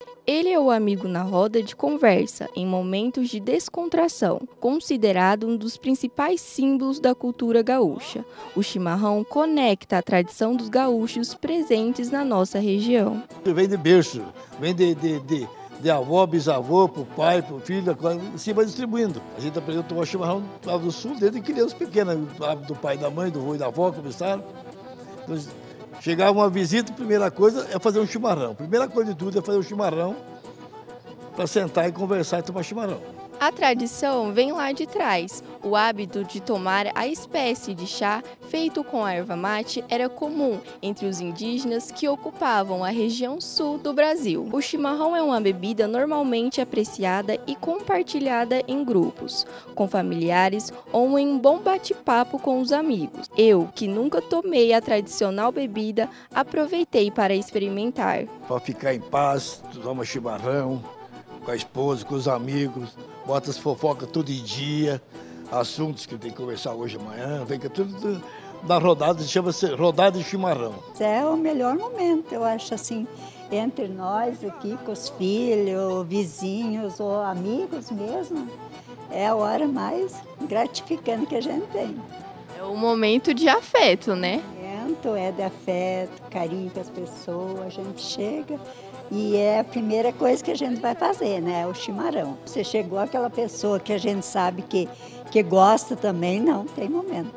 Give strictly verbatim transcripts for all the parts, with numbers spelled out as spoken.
Ele é o amigo na roda de conversa, em momentos de descontração, considerado um dos principais símbolos da cultura gaúcha. O chimarrão conecta a tradição dos gaúchos presentes na nossa região. Vem de berço, vem de, de, de, de avó, bisavô, pro pai, pro filho, assim vai distribuindo. A gente aprendeu a tomar chimarrão lá do sul desde criança pequena, do pai, da mãe, do avô e da avó começaram. Então, chegava uma visita, a primeira coisa é fazer um chimarrão. A primeira coisa de tudo é fazer um chimarrão para sentar e conversar e tomar chimarrão. A tradição vem lá de trás. O hábito de tomar a espécie de chá feito com a erva mate era comum entre os indígenas que ocupavam a região sul do Brasil. O chimarrão é uma bebida normalmente apreciada e compartilhada em grupos, com familiares ou em um bom bate-papo com os amigos. Eu, que nunca tomei a tradicional bebida, aproveitei para experimentar. Para ficar em paz, toma chimarrão com a esposa, com os amigos, bota as fofocas todo dia, assuntos que tem que conversar hoje amanhã, vem que tudo, tudo na rodada, chama-se rodada de chimarrão. É o melhor momento, eu acho assim, entre nós aqui, com os filhos, vizinhos ou amigos mesmo, é a hora mais gratificante que a gente tem. É o momento de afeto, né? É de afeto, carinho com as pessoas, a gente chega e é a primeira coisa que a gente vai fazer, né? O chimarrão. Você chegou aquela pessoa que a gente sabe que, que gosta também, não tem momento.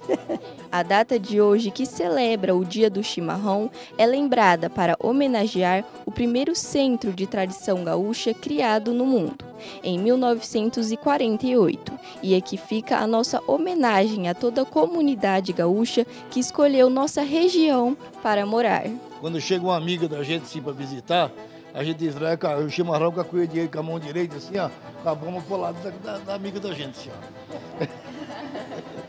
A data de hoje, que celebra o Dia do Chimarrão, é lembrada para homenagear o primeiro centro de tradição gaúcha criado no mundo, em mil novecentos e quarenta e oito. E aqui fica a nossa homenagem a toda a comunidade gaúcha que escolheu nossa região para morar. Quando chega uma amiga da gente assim, para visitar, a gente traz o chimarrão com a, cuia, com a mão direita, assim, ó, com a bomba colada da, da, da amiga da gente. Assim, ó.